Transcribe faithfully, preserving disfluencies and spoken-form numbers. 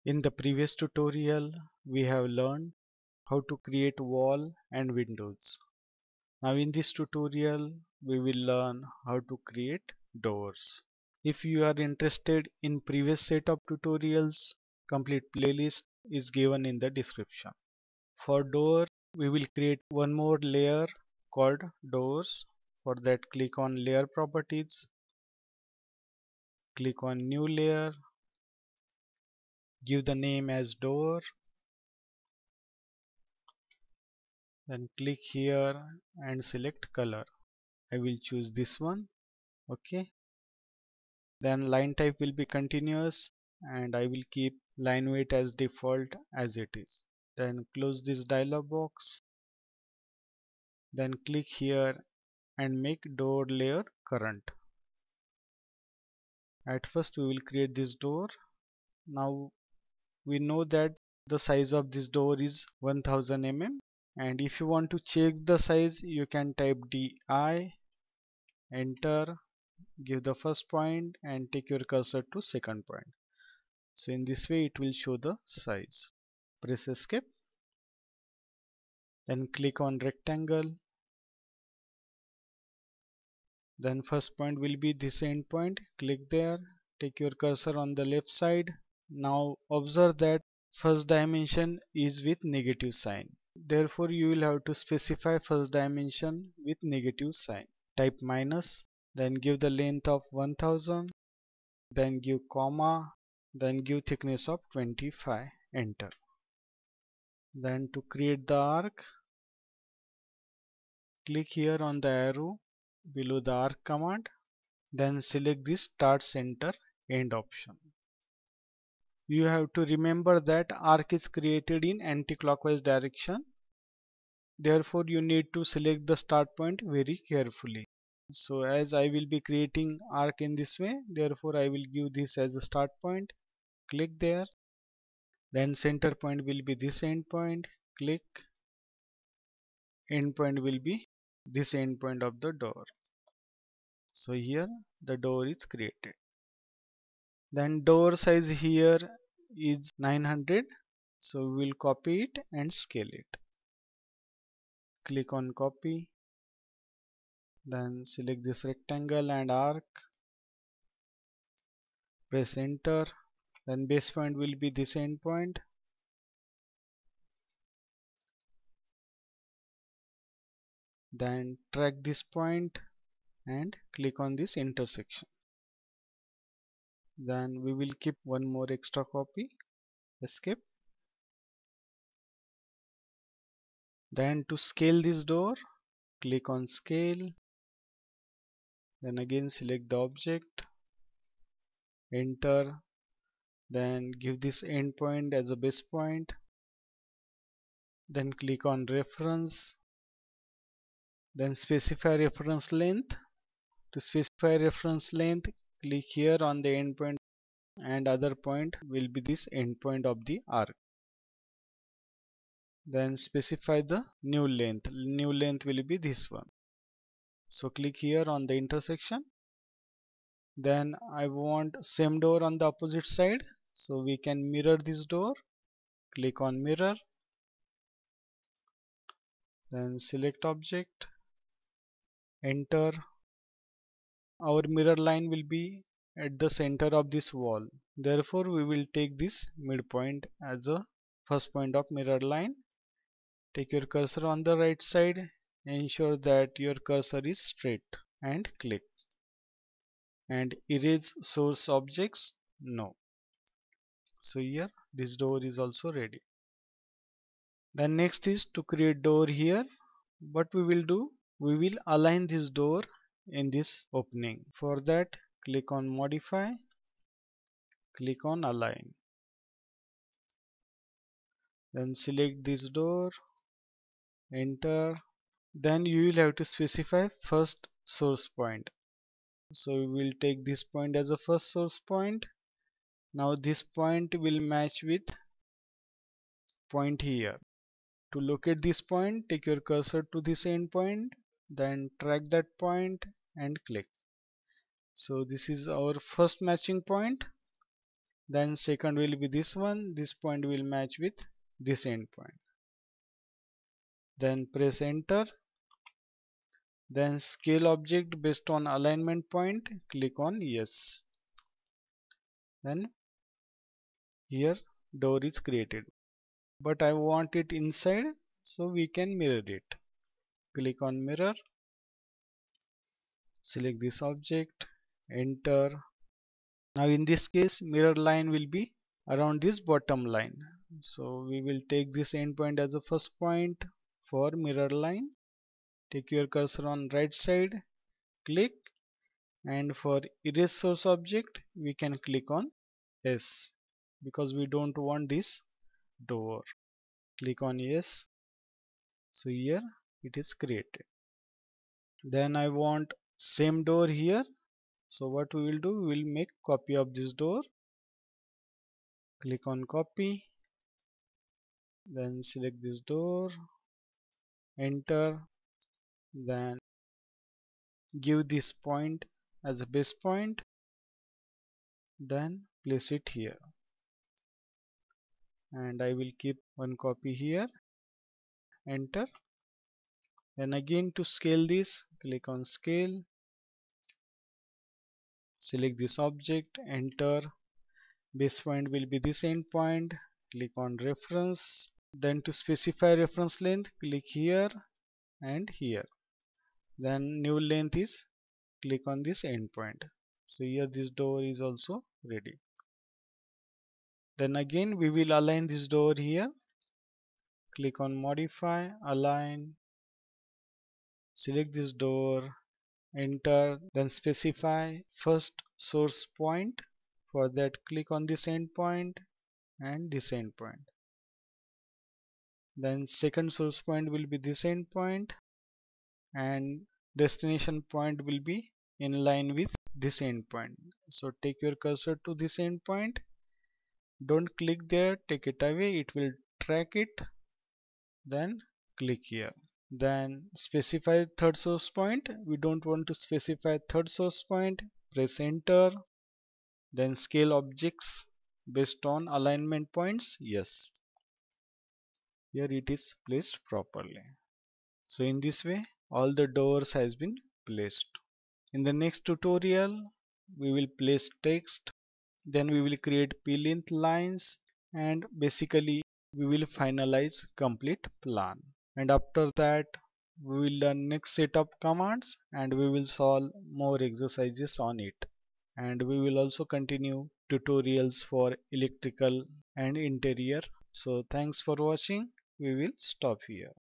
In the previous tutorial, we have learned how to create wall and windows. Now in this tutorial, we will learn how to create doors. If you are interested in previous set of tutorials, complete playlist is given in the description. For door, we will create one more layer called doors. For that, click on layer properties, click on new layer, give the name as door, then click here and select color. I will choose this one. Okay. Then line type will be continuous and I will keep line weight as default as it is. Then close this dialog box. Then click here and make door layer current. At first we will create this door. Now we know that the size of this door is one thousand millimeters, and if you want to check the size you can type di, enter, give the first point and take your cursor to second point. So in this way it will show the size. Press escape, then click on rectangle, then first point will be this end point. Click there, take your cursor on the left side. Now observe that first dimension is with negative sign. Therefore you will have to specify first dimension with negative sign. Type minus, then give the length of one thousand, then give comma, then give thickness of twenty-five, enter. Then to create the arc, click here on the arrow below the arc command, then select this start center end option. You have to remember that arc is created in anti-clockwise direction. Therefore you need to select the start point very carefully. So as I will be creating arc in this way, therefore I will give this as a start point. Click there. Then center point will be this end point. Click. End point will be this end point of the door. So here the door is created. Then door size here is nine hundred. So we will copy it and scale it. Click on copy. Then select this rectangle and arc. Press enter. Then base point will be this end point. Then drag this point and click on this intersection. Then we will keep one more extra copy. Escape. Then to scale this door, click on scale. Then again select the object. Enter. Then give this endpoint as a base point. Then click on reference. Then specify reference length. To specify reference length, click here on the endpoint and other point will be this endpoint of the arc. Then specify the new length. New length will be this one. So click here on the intersection. Then I want same door on the opposite side. So we can mirror this door. Click on mirror. Then select object. Enter. Our mirror line will be at the center of this wall. Therefore we will take this midpoint as a first point of mirror line. Take your cursor on the right side. Ensure that your cursor is straight and click. And erase source objects, no. So here this door is also ready. Then next is to create door here. What we will do, we will align this door in this opening. For that, click on modify, click on align. Then select this door, enter. Then you will have to specify first source point. So we will take this point as a first source point. Now this point will match with point here. To locate this point, take your cursor to this end point, then drag that point and click. So this is our first matching point. Then second will be this one, this point will match with this endpoint. Then press enter. Then scale object based on alignment point, click on yes. Then here door is created, but I want it inside, so we can mirror it. Click on mirror, select this object, enter. Now in this case mirror line will be around this bottom line, so we will take this endpoint as a first point for mirror line. Take your cursor on right side, click, and for erase source object we can click on yes, because we don't want this door. Click on yes, so here it is created. Then I want same door here, so what we will do, we will make copy of this door. Click on copy, then select this door, enter, then give this point as a base point, then place it here, and I will keep one copy here, enter. Then again to scale this, click on scale, select this object, enter. Base point will be this endpoint, click on reference. Then to specify reference length, click here and here. Then new length is, click on this endpoint. So here this door is also ready. Then again we will align this door here. Click on modify, align, select this door, enter, then specify first source point. For that click on this endpoint and this endpoint. Then second source point will be this endpoint, and destination point will be in line with this endpoint. So take your cursor to this endpoint, don't click there, take it away, it will track it, then click here. Then specify third source point, we don't want to specify third source point, press enter. Then scale objects based on alignment points, yes. Here it is placed properly. So in this way all the doors has been placed. In the next tutorial we will place text, then we will create p-length lines, and basically we will finalize complete plan. And after that we will learn next set of commands and we will solve more exercises on it. And we will also continue tutorials for electrical and interior. So thanks for watching. We will stop here.